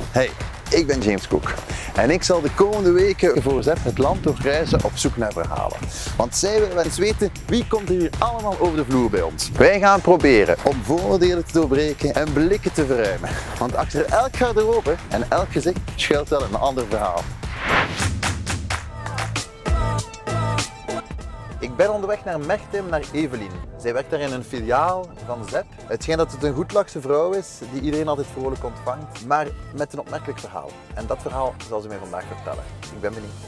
Hey, ik ben James Cook en ik zal de komende weken voor ZEP het land doorreizen op zoek naar verhalen. Want zij willen eens weten wie komt er hier allemaal over de vloer bij ons. Wij gaan proberen om vooroordelen te doorbreken en blikken te verruimen. Want achter elk garderobe en elk gezicht schuilt wel een ander verhaal. Ik ben onderweg naar Merchtem, naar Evelien. Zij werkt daar in een filiaal van ZEP. Het schijnt dat het een goedlachse vrouw is, die iedereen altijd vrolijk ontvangt, maar met een opmerkelijk verhaal. En dat verhaal zal ze mij vandaag vertellen. Ik ben benieuwd.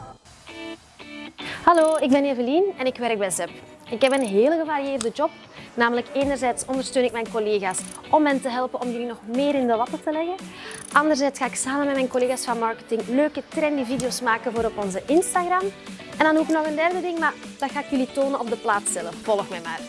Hallo, ik ben Evelien en ik werk bij ZEP. Ik heb een hele gevarieerde job. Namelijk enerzijds ondersteun ik mijn collega's om hen te helpen om jullie nog meer in de watten te leggen. Anderzijds ga ik samen met mijn collega's van marketing leuke trendy video's maken voor op onze Instagram. En dan ook nog een derde ding, maar dat ga ik jullie tonen op de plaats zelf. Volg mij maar.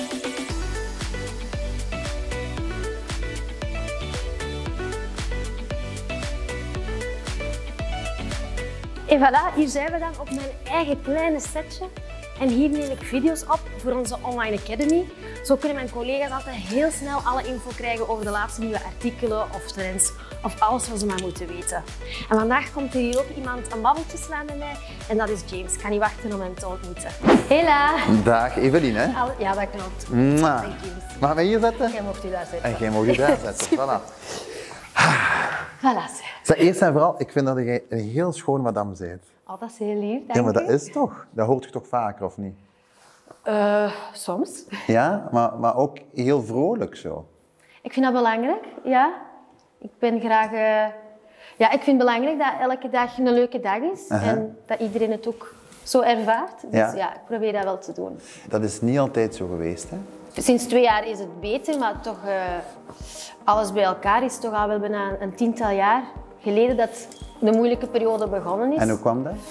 En voilà, hier zijn we dan op mijn eigen kleine setje. En hier neem ik video's op voor onze Online Academy. Zo kunnen mijn collega's altijd heel snel alle info krijgen over de laatste nieuwe artikelen of trends of alles wat ze maar moeten weten. En vandaag komt er hier ook iemand een babbeltje slaan met mij en dat is James. Ik kan niet wachten om hem te ontmoeten. Hela! Dag Evelien, hè? Ja, dat klopt. Mwah. Mag mij hier zetten? Jij mocht u daar zetten. En jij mag u daar zetten. Voilà. Voilà. Zeg, eerst en vooral, ik vind dat jij een heel schoon madame bent. Oh, dat is heel lief, dank Ja, maar dat u. is toch? Dat hoort je toch vaker, of niet? Soms. Ja, maar ook heel vrolijk zo. Ik vind dat belangrijk, ja. Ik ben graag... Ja, ik vind het belangrijk dat elke dag een leuke dag is. En dat iedereen het ook zo ervaart. Dus ja, ik probeer dat wel te doen. Dat is niet altijd zo geweest, hè? Sinds 2 jaar is het beter, maar toch alles bij elkaar is toch al wel bijna een 10-tal jaar geleden dat de moeilijke periode begonnen is. En hoe kwam dat?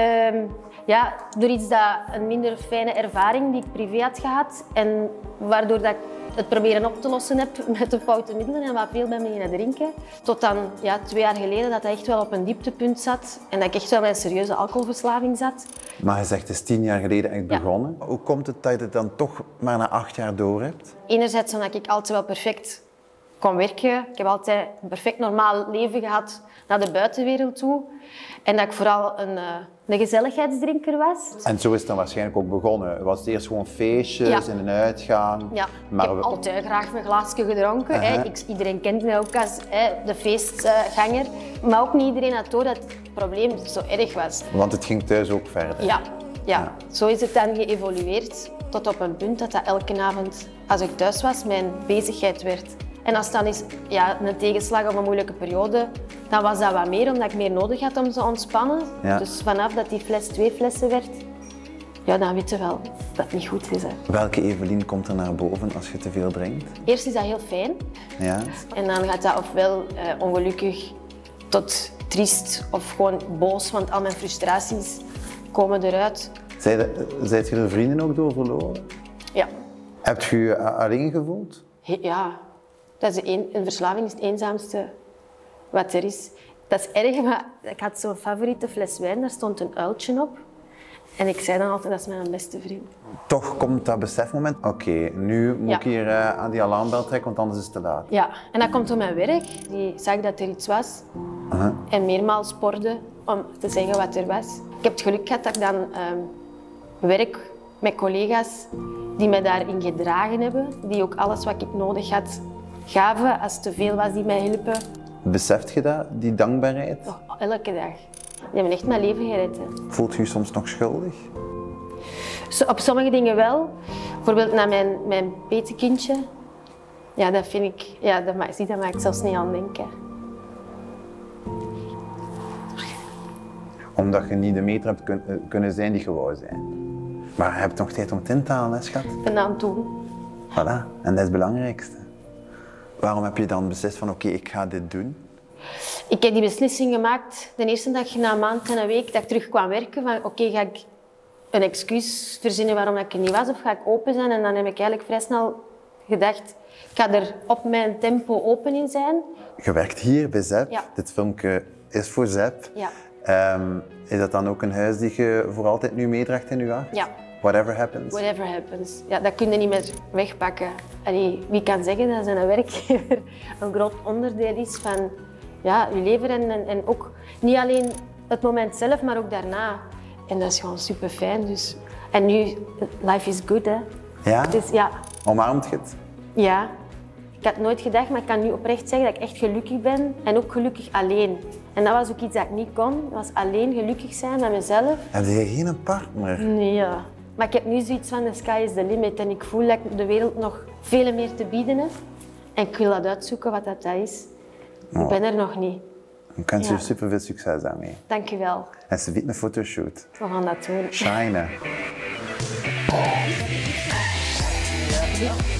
Ja, door iets dat een minder fijne ervaring die ik privé had gehad en waardoor dat ik het proberen op te lossen heb met de foute middelen en wat veel ben beginnen drinken. Tot dan 2 jaar geleden dat echt wel op een dieptepunt zat en dat ik echt wel met een serieuze alcoholverslaving zat. Maar je zegt, het is 10 jaar geleden echt begonnen. Hoe komt het dat je het dan toch maar na 8 jaar door hebt? Enerzijds omdat ik altijd wel perfect kon werken. Ik heb altijd een perfect normaal leven gehad naar de buitenwereld toe. En dat ik vooral een gezelligheidsdrinker was. En zo is het dan waarschijnlijk ook begonnen. Het was eerst gewoon feestjes en een uitgang. Ja, maar ik heb altijd graag mijn glaasje gedronken. Iedereen kent mij ook als de feestganger. Maar ook niet iedereen had door dat het probleem zo erg was. Want het ging thuis ook verder. Ja. Zo is het dan geëvolueerd tot op een punt dat elke avond als ik thuis was mijn bezigheid werd. En als het dan is een tegenslag of een moeilijke periode, dan was dat wat meer, omdat ik meer nodig had om te ontspannen. Ja. Dus vanaf dat die fles 2 flessen werd, dan weet je wel dat het niet goed is. Hè. Welke Evelien komt er naar boven als je te veel drinkt? Eerst is dat heel fijn. Ja. En dan gaat dat ofwel ongelukkig tot triest of gewoon boos, want al mijn frustraties komen eruit. Zijt je er vrienden ook door verloren? Ja. Heb je je alleen gevoeld? Ja. Dat is een verslaving is het eenzaamste wat er is. Dat is erg, maar ik had zo'n favoriete fles wijn, daar stond een uiltje op. En ik zei dan altijd, dat is mijn beste vriend. Toch komt dat besefmoment, oké, nu moet ik hier aan die alarmbel trekken, want anders is het te laat. Ja, en dat komt door mijn werk. Die zag dat er iets was en meermaals sporde om te zeggen wat er was. Ik heb het geluk gehad dat ik dan werk met collega's die mij daarin gedragen hebben, die ook alles wat ik nodig had gaven als het te veel was, die mij hielpen. Beseft je dat, die dankbaarheid? Oh, elke dag. Die hebben echt mijn leven gered. Hè. Voelt je je soms nog schuldig? Op sommige dingen wel. Bijvoorbeeld naar mijn petekindje. Ja, dat vind ik... Ja, dat maakt zelfs niet aan denken. Omdat je niet de meter hebt kunnen zijn die je wou zijn. Maar je hebt nog tijd om het in te halen, hè, schat? Ik ben aan het doen. Voilà, en dat is het belangrijkste. Waarom heb je dan beslist van oké, ik ga dit doen? Ik heb die beslissing gemaakt de eerste dag na een maand en een week dat ik terug kwam werken. Van oké, ga ik een excuus verzinnen waarom ik er niet was of ga ik open zijn? En dan heb ik eigenlijk vrij snel gedacht, ik ga er op mijn tempo open in zijn. Je werkt hier bij ZEP. Ja. Dit filmpje is voor ZEP. Ja. Is dat dan ook een huis die je voor altijd nu meedraagt in je hart? Ja. Whatever happens? Whatever happens. Ja, dat kun je niet meer wegpakken. Allee, wie kan zeggen dat zijn werkgever een groot onderdeel is van ja, je leven en ook niet alleen het moment zelf, maar ook daarna. En dat is gewoon super fijn. Dus. En nu, life is good, hè. Ja? Dus, ja. Omarmt je het? Ja. Ik had nooit gedacht, maar ik kan nu oprecht zeggen dat ik echt gelukkig ben en ook gelukkig alleen. En dat was ook iets dat ik niet kon, dat was alleen gelukkig zijn met mezelf. Heb je geen partner? Nee, ja. Maar ik heb nu zoiets van, the sky is the limit en ik voel dat ik de wereld nog veel meer te bieden heb. En ik wil dat uitzoeken wat dat is. Ik ben er nog niet. Ik wens je Ja. super veel succes daarmee. Dank je wel. En ze biedt een fotoshoot. We gaan dat doen. Shine.